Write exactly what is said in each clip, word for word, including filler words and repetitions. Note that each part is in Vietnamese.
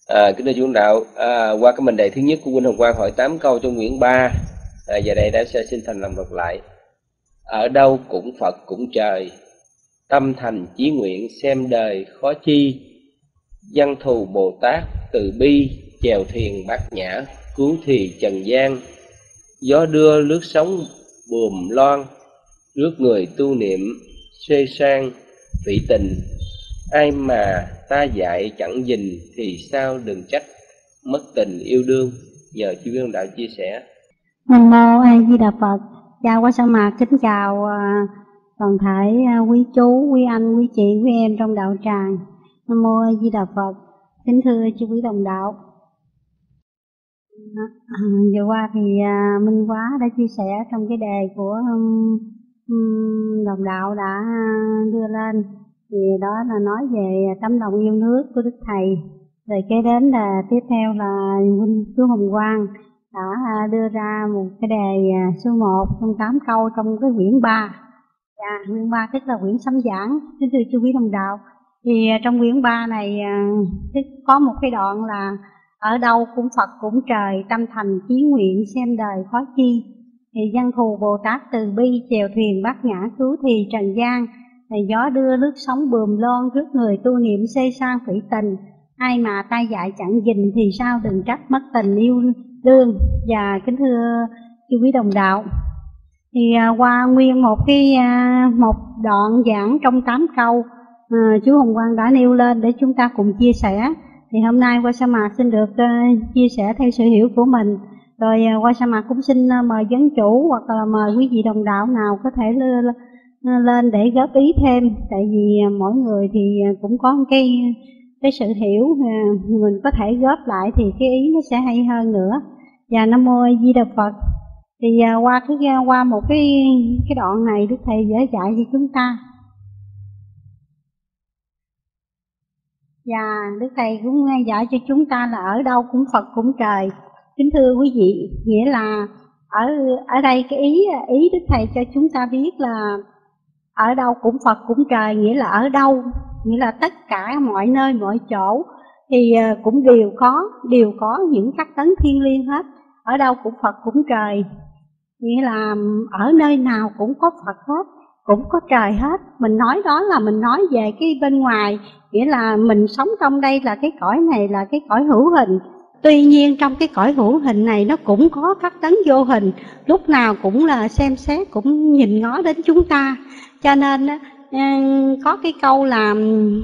À, kính thưa chú đạo, à, qua cái mệnh đề thứ nhất của Huynh Hồng Quang hỏi tám câu trong quyển ba, à, giờ đây đã sẽ xin thành lòng đọc lại. Ở đâu cũng Phật cũng trời, tâm thành chí nguyện xem đời khó chi, văn thù Bồ Tát từ bi, chèo thuyền bát nhã cứu thì trần gian, gió đưa lướt sóng buồm loan, rước người tu niệm xê sang vị tình, ai mà ta dạy chẳng gìn thì sao đừng trách mất tình yêu đương. Nhờ chư Viên Đạo chia sẻ. Nam mô A Di Đà Phật. Chào Qua Sa Mạc, kính chào uh, toàn thể uh, quý chú, quý anh, quý chị, quý em trong đạo tràng. Nam mô A Di Đà Phật. Kính thưa chư quý đồng đạo. Uh, vừa qua thì uh, Minh Quá đã chia sẻ trong cái đề của um, um, đồng đạo đã uh, đưa lên, thì đó là nói về tấm lòng yêu nước của Đức Thầy. Rồi kế đến là tiếp theo là Huynh Chú Hồng Quang đã đưa ra một cái đề số một trong tám câu trong cái quyển ba. Dạ, quyển ba tức là quyển sấm giảng. Kính thưa chư quý đồng đạo, thì trong quyển ba này có một cái đoạn là ở đâu cũng Phật cũng trời, tâm thành chí nguyện xem đời khó chi, thì văn thù Bồ Tát từ bi, chèo thuyền bát nhã cứu thì trần gian, thì gió đưa lướt sóng buồm loan, rước người tu niệm xê sang phỉ tình, ai mà ta dạy chẳng gìn thì sao đừng trách mất tình yêu đương. Và kính thưa chư quý đồng đạo, thì uh, qua nguyên một cái uh, một đoạn giảng trong tám câu uh, chú Hồng Quang đã nêu lên để chúng ta cùng chia sẻ. Thì hôm nay Qua Sa Mạc xin được uh, chia sẻ theo sự hiểu của mình. Rồi uh, Qua Sa Mạc cũng xin uh, mời vấn chủ hoặc là mời quý vị đồng đạo nào có thể lên, lên để góp ý thêm. Tại vì uh, mỗi người thì cũng có một cái cái sự hiểu, mình có thể góp lại thì cái ý nó sẽ hay hơn nữa. Và Nam mô A Di Đà Phật. Thì qua cái qua một cái cái đoạn này Đức Thầy dễ dạy cho chúng ta. Và Đức Thầy cũng dạy cho chúng ta là ở đâu cũng Phật cũng trời. Kính thưa quý vị, nghĩa là ở ở đây cái ý ý Đức Thầy cho chúng ta biết là ở đâu cũng Phật cũng trời, nghĩa là ở đâu, nghĩa là tất cả mọi nơi mọi chỗ thì cũng đều có đều có những các tấn thiên liêng hết. Ở đâu cũng Phật cũng trời, nghĩa là ở nơi nào cũng có Phật hết, cũng có trời hết. Mình nói đó là mình nói về cái bên ngoài, nghĩa là mình sống trong đây là cái cõi này là cái cõi hữu hình. Tuy nhiên trong cái cõi hữu hình này nó cũng có các tấn vô hình, lúc nào cũng là xem xét, cũng nhìn ngó đến chúng ta. Cho nên có cái câu là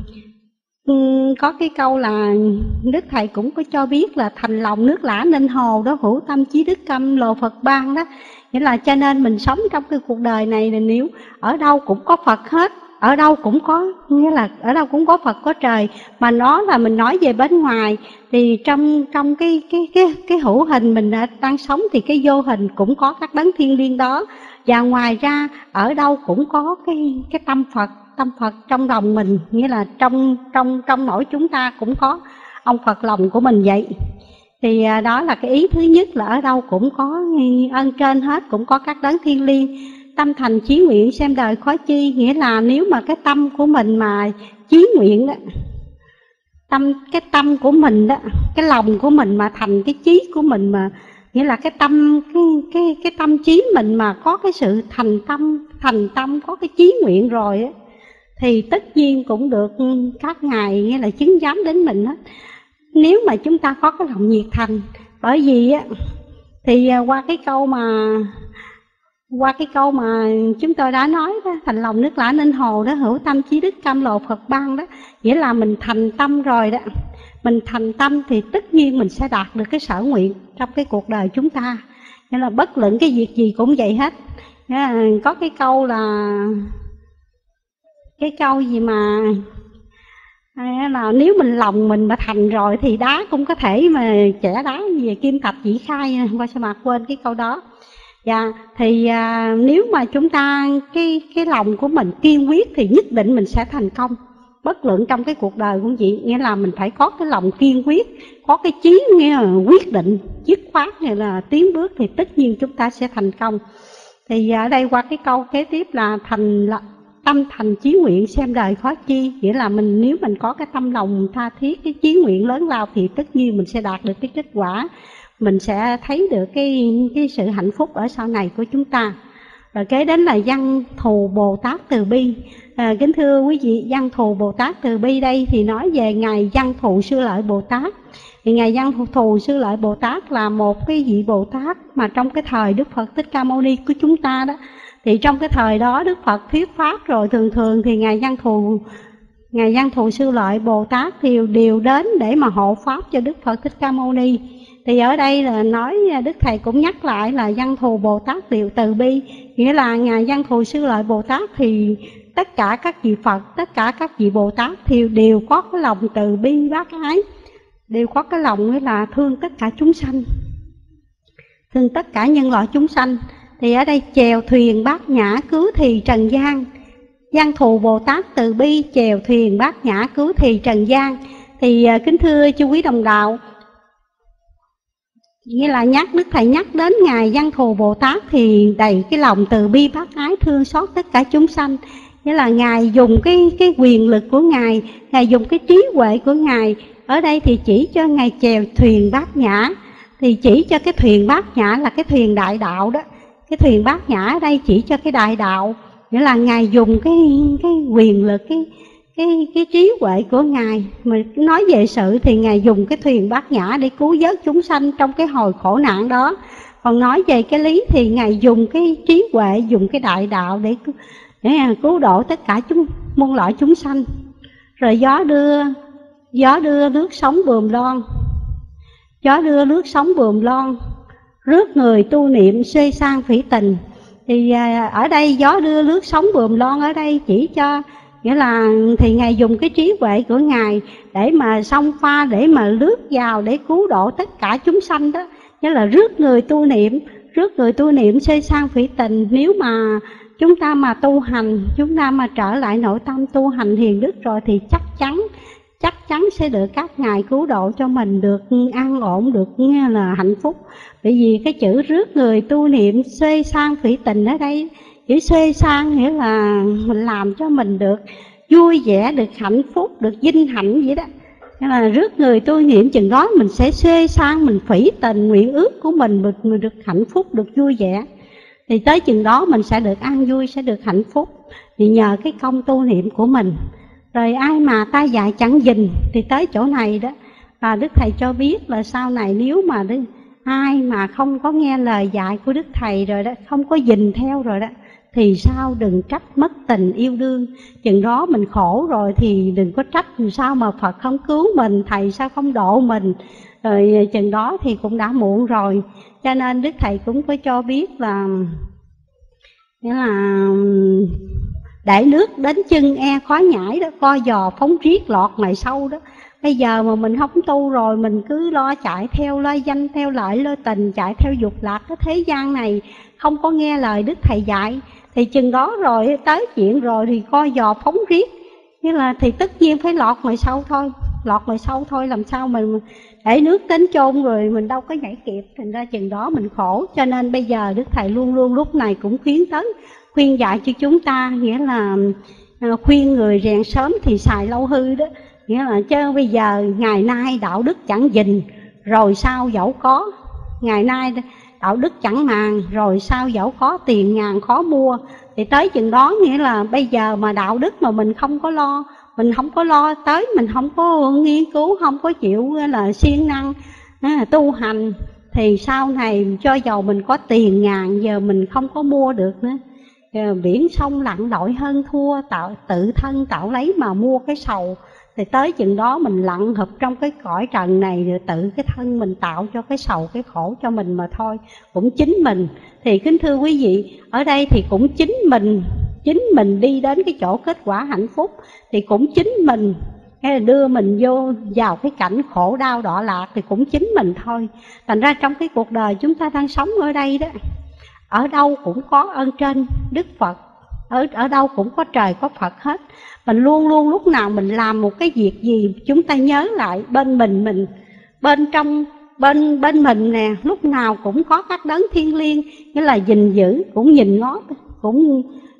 có cái câu là Đức Thầy cũng có cho biết là thành lòng nước lã nên hồ đó, hữu tâm chí đức câm lồ Phật ban đó. Nghĩa là cho nên mình sống trong cái cuộc đời này là nếu ở đâu cũng có Phật hết, ở đâu cũng có, nghĩa là ở đâu cũng có Phật có trời. Mà nó là mình nói về bên ngoài, thì trong trong cái cái cái cái hữu hình mình đang sống thì cái vô hình cũng có các đấng thiên liêng đó. Và ngoài ra ở đâu cũng có cái cái tâm Phật, tâm Phật trong lòng mình, nghĩa là trong trong trong mỗi chúng ta cũng có ông Phật lòng của mình vậy. Thì đó là cái ý thứ nhất, là ở đâu cũng có ơn trên hết, cũng có các đấng thiên liêng. Tâm thành chí nguyện xem đời khó chi, nghĩa là nếu mà cái tâm của mình mà chí nguyện đó, tâm cái tâm của mình đó, cái lòng của mình mà thành cái chí của mình, mà nghĩa là cái tâm cái cái cái tâm trí mình mà có cái sự thành tâm thành tâm có cái chí nguyện rồi á, thì tất nhiên cũng được các ngài nghĩa là chứng giám đến mình hết. Nếu mà chúng ta có cái lòng nhiệt thành, bởi vì á thì qua cái câu mà qua cái câu mà chúng tôi đã nói đó, thành lòng nước lã nên hồ đó, hữu tâm chí đức cam lộ Phật ban đó, nghĩa là mình thành tâm rồi đó. Mình thành tâm thì tất nhiên mình sẽ đạt được cái sở nguyện trong cái cuộc đời chúng ta. Nghĩa là bất luận cái việc gì cũng vậy hết. Có cái câu là cái câu gì mà là nếu mình lòng mình mà thành rồi thì đá cũng có thể mà chẻ đá về kim thạch dĩ khai. Qua Sa Mạc quên cái câu đó. Dạ, thì à, nếu mà chúng ta cái cái lòng của mình kiên quyết thì nhất định mình sẽ thành công. Bất luận trong cái cuộc đời cũng vậy, nghĩa là mình phải có cái lòng kiên quyết, có cái chí nghĩa là quyết định, dứt khoát, nghĩa là tiến bước thì tất nhiên chúng ta sẽ thành công. Thì ở đây qua cái câu kế tiếp là thành tâm thành chí nguyện xem đời khó chi, nghĩa là mình nếu mình có cái tâm lòng tha thiết, cái chí nguyện lớn lao thì tất nhiên mình sẽ đạt được cái kết quả, mình sẽ thấy được cái cái sự hạnh phúc ở sau này của chúng ta. Rồi kế đến là Văn Thù Bồ Tát Từ Bi. À, kính thưa quý vị, Văn Thù Bồ Tát Từ Bi đây thì nói về ngài Văn Thù Sư Lợi Bồ Tát. Thì ngài Văn Thù Sư Lợi Bồ Tát là một cái vị Bồ Tát mà trong cái thời Đức Phật Thích Ca Mâu Ni của chúng ta đó, thì trong cái thời đó Đức Phật thuyết pháp rồi, thường thường thì ngài Văn Thù ngài Văn Thù Sư Lợi Bồ Tát thì đều đến để mà hộ pháp cho Đức Phật Thích Ca Mâu Ni. Thì ở đây là nói Đức Thầy cũng nhắc lại là Văn Thù Bồ Tát đều từ bi, nghĩa là ngài Văn Thù Sư Lợi Bồ Tát thì tất cả các vị Phật, tất cả các vị Bồ Tát thì đều có cái lòng từ bi bác ái, đều có cái lòng nghĩa là thương tất cả chúng sanh, thương tất cả nhân loại chúng sanh. Thì ở đây chèo thuyền bát nhã cứu thì trần gian, Văn Thù Bồ Tát từ bi chèo thuyền bát nhã cứu thì trần gian. Thì kính thưa chư quý đồng đạo, nghĩa là nhắc Đức Thầy nhắc đến ngài Văn Thù Bồ Tát thì đầy cái lòng từ bi bác ái, thương xót tất cả chúng sanh. Nghĩa là ngài dùng cái cái quyền lực của ngài, ngài dùng cái trí huệ của ngài. Ở đây thì chỉ cho ngài chèo thuyền bát nhã, thì chỉ cho cái thuyền bát nhã là cái thuyền đại đạo đó. Cái thuyền bát nhã ở đây chỉ cho cái đại đạo, nghĩa là ngài dùng cái cái quyền lực, cái cái cái trí huệ của ngài. Mà nói về sự thì ngài dùng cái thuyền bát nhã để cứu vớt chúng sanh trong cái hồi khổ nạn đó. Còn nói về cái lý thì ngài dùng cái trí huệ, dùng cái đại đạo để để cứu độ tất cả chúng muôn loại chúng sanh. Rồi gió đưa gió đưa nước sóng buồm loan, gió đưa nước sóng buồm loan, rước người tu niệm xuê sang phỉ tình. Thì ở đây gió đưa nước sóng buồm loan ở đây chỉ cho, nghĩa là thì ngài dùng cái trí huệ của ngài để mà xông pha, để mà lướt vào để cứu độ tất cả chúng sanh đó. Nghĩa là rước người tu niệm, rước người tu niệm xuê sang phỉ tình. Nếu mà chúng ta mà tu hành, chúng ta mà trở lại nội tâm tu hành hiền đức rồi thì chắc chắn chắc chắn sẽ được các ngài cứu độ cho mình được an ổn, được nghe là hạnh phúc. Bởi vì cái chữ rước người tu niệm xuê sang phỉ tình ở đây, chữ xuê sang nghĩa là mình làm cho mình được vui vẻ, được hạnh phúc, được vinh hạnh vậy đó. Nghĩa là rước người tu niệm chừng đó mình sẽ xuê sang, mình phỉ tình nguyện ước của mình, mình được hạnh phúc, được vui vẻ. Thì tới chừng đó mình sẽ được an vui, sẽ được hạnh phúc, thì nhờ cái công tu niệm của mình. Rồi ai mà ta dạy chẳng dình, thì tới chỗ này đó là Đức Thầy cho biết là sau này nếu mà đức, ai mà không có nghe lời dạy của Đức Thầy rồi đó, không có dình theo rồi đó, thì sao đừng trách mất tình yêu đương. Chừng đó mình khổ rồi thì đừng có trách sao mà Phật không cứu mình, Thầy sao không độ mình. Rồi chừng đó thì cũng đã muộn rồi. Cho nên Đức Thầy cũng có cho biết là nghĩa là để nước đến chân e khó nhảy đó, co giò phóng riết lọt ngoài sâu đó. Bây giờ mà mình không tu rồi, mình cứ lo chạy theo lo danh, theo lợi, lo tình, chạy theo dục lạc cái thế gian này, không có nghe lời Đức Thầy dạy, thì chừng đó rồi tới chuyện rồi thì co giò phóng riết, nghĩa là thì tất nhiên phải lọt ngoài sâu thôi, lọt ngoài sâu thôi. Làm sao mình để nước đến chôn rồi mình đâu có nhảy kịp, thành ra chừng đó mình khổ. Cho nên bây giờ Đức Thầy luôn luôn lúc này cũng khuyến tấn, khuyên dạy cho chúng ta, nghĩa là khuyên người rèn sớm thì xài lâu hư đó. Nghĩa là chứ bây giờ ngày nay đạo đức chẳng dình, rồi sao dẫu có. Ngày nay đạo đức chẳng màng, rồi sao dẫu có tiền ngàn khó mua. Thì tới chừng đó nghĩa là bây giờ mà đạo đức mà mình không có lo, mình không có lo tới, mình không có nghiên cứu, không có chịu là siêng năng à, tu hành, thì sau này cho dầu mình có tiền ngàn giờ mình không có mua được nữa. Biển sông lặn lội hơn thua, tạo tự thân tạo lấy mà mua cái sầu. Thì tới chừng đó mình lặn hụp trong cái cõi trần này, rồi tự cái thân mình tạo cho cái sầu, cái khổ cho mình mà thôi, cũng chính mình. Thì kính thưa quý vị, ở đây thì cũng chính mình, chính mình đi đến cái chỗ kết quả hạnh phúc, thì cũng chính mình đưa mình vô vào cái cảnh khổ đau đọa lạc, thì cũng chính mình thôi. Thành ra trong cái cuộc đời chúng ta đang sống ở đây đó, ở đâu cũng có ơn trên Đức Phật, ở, ở đâu cũng có trời có Phật hết. Mình luôn luôn lúc nào mình làm một cái việc gì chúng ta nhớ lại bên mình mình bên trong bên bên mình nè, lúc nào cũng có các đấng thiêng liêng, nghĩa là gìn giữ, cũng nhìn ngó, cũng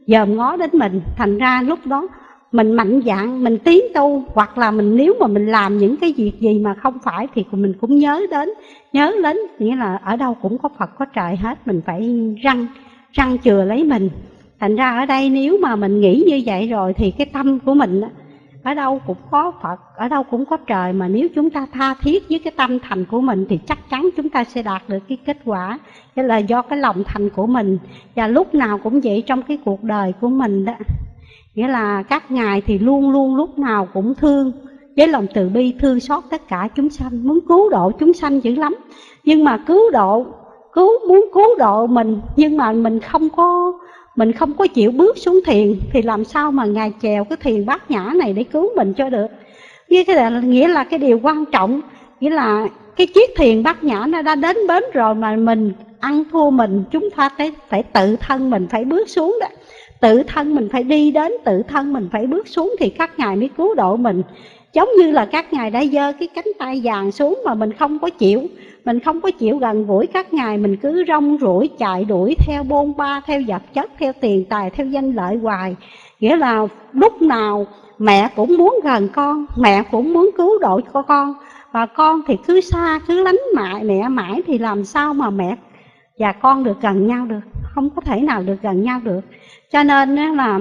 dòm ngó đến mình. Thành ra lúc đó mình mạnh dạn, mình tiến tu, hoặc là mình nếu mà mình làm những cái việc gì mà không phải thì mình cũng nhớ đến, nhớ đến, nghĩa là ở đâu cũng có Phật có trời hết, mình phải răng, răng chừa lấy mình. Thành ra ở đây nếu mà mình nghĩ như vậy rồi thì cái tâm của mình ở đâu cũng có Phật, ở đâu cũng có trời, mà nếu chúng ta tha thiết với cái tâm thành của mình thì chắc chắn chúng ta sẽ đạt được cái kết quả. Thế là do cái lòng thành của mình. Và lúc nào cũng vậy trong cái cuộc đời của mình đó, nghĩa là các ngài thì luôn luôn lúc nào cũng thương, với lòng từ bi thương xót tất cả chúng sanh, muốn cứu độ chúng sanh dữ lắm. Nhưng mà cứu độ, cứu muốn cứu độ mình, nhưng mà mình không có mình không có chịu bước xuống thiền thì làm sao mà ngài chèo cái thiền bát nhã này để cứu mình cho được. Như thế là nghĩa là cái điều quan trọng, nghĩa là cái chiếc thiền bát nhã nó đã đến bến rồi mà mình ăn thua mình, chúng ta phải, phải tự thân mình phải bước xuống đó. Tự thân mình phải đi đến, tự thân mình phải bước xuống thì các ngài mới cứu độ mình. Giống như là các ngài đã giơ cái cánh tay vàng xuống mà mình không có chịu, mình không có chịu gần gũi các ngài, mình cứ rong ruổi chạy đuổi theo bôn ba, theo vật chất, theo tiền tài, theo danh lợi hoài. Nghĩa là lúc nào mẹ cũng muốn gần con, mẹ cũng muốn cứu độ cho con, và con thì cứ xa, cứ lánh mại mẹ mãi thì làm sao mà mẹ và con được gần nhau được, không có thể nào được gần nhau được. Cho nên là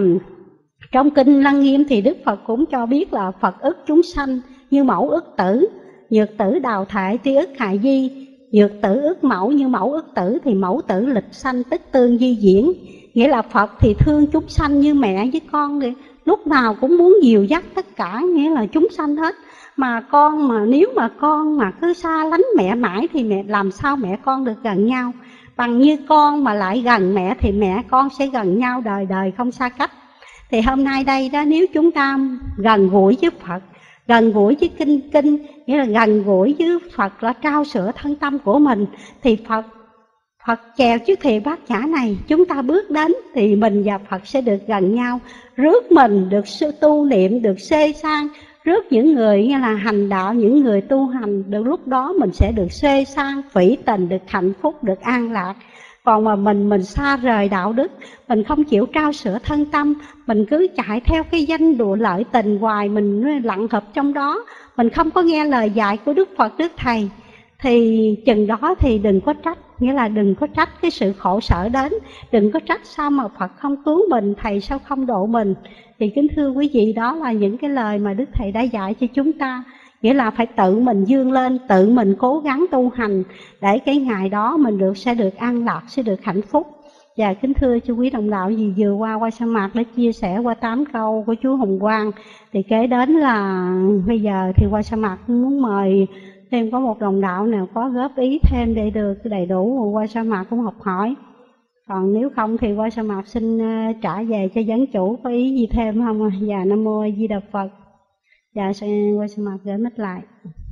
trong Kinh Lăng Nghiêm thì Đức Phật cũng cho biết là Phật ức chúng sanh như mẫu ức tử, nhược tử đào thải tri ức hại di, nhược tử ức mẫu như mẫu ức tử, thì mẫu tử lịch sanh tức tương di diễn. Nghĩa là Phật thì thương chúng sanh như mẹ với con vậy, lúc nào cũng muốn dìu dắt tất cả, nghĩa là chúng sanh hết. Mà con mà nếu mà con mà cứ xa lánh mẹ mãi thì mẹ làm sao mẹ con được gần nhau. Bằng như con mà lại gần mẹ thì mẹ con sẽ gần nhau đời đời không xa cách. Thì hôm nay đây đó, nếu chúng ta gần gũi với Phật, gần gũi với kinh kinh, nghĩa là gần gũi với Phật là trao sữa thân tâm của mình, thì Phật Phật chèo chiếc thiền bát nhã này chúng ta bước đến thì mình và Phật sẽ được gần nhau, rước mình được sư tu niệm, được xê sang, rước những người như là hành đạo, những người tu hành, được lúc đó mình sẽ được xê sang, phỉ tình, được hạnh phúc, được an lạc. Còn mà mình mình xa rời đạo đức, mình không chịu trao sữa thân tâm, mình cứ chạy theo cái danh đùa lợi tình hoài, mình lặng thập trong đó, mình không có nghe lời dạy của Đức Phật, Đức Thầy, thì chừng đó thì đừng có trách, nghĩa là đừng có trách cái sự khổ sở đến, đừng có trách sao mà Phật không cứu mình, Thầy sao không độ mình. Thì kính thưa quý vị, đó là những cái lời mà Đức Thầy đã dạy cho chúng ta. Nghĩa là phải tự mình vươn lên, tự mình cố gắng tu hành, để cái ngày đó mình được sẽ được an lạc, sẽ được hạnh phúc. Và kính thưa chú quý đồng đạo, vì vừa qua qua sa mạc đã chia sẻ qua tám câu của chú Hồng Quang, thì kế đến là bây giờ thì qua sa mạc muốn mời thêm có một đồng đạo nào có góp ý thêm để được đầy đủ, qua sa mạc cũng học hỏi. Còn nếu không thì qua sa mạc xin trả về cho vấn chủ, có ý gì thêm không? Và Nam Mô A Di Đà Phật. Dạ, qua sa mạc gửi mic lại.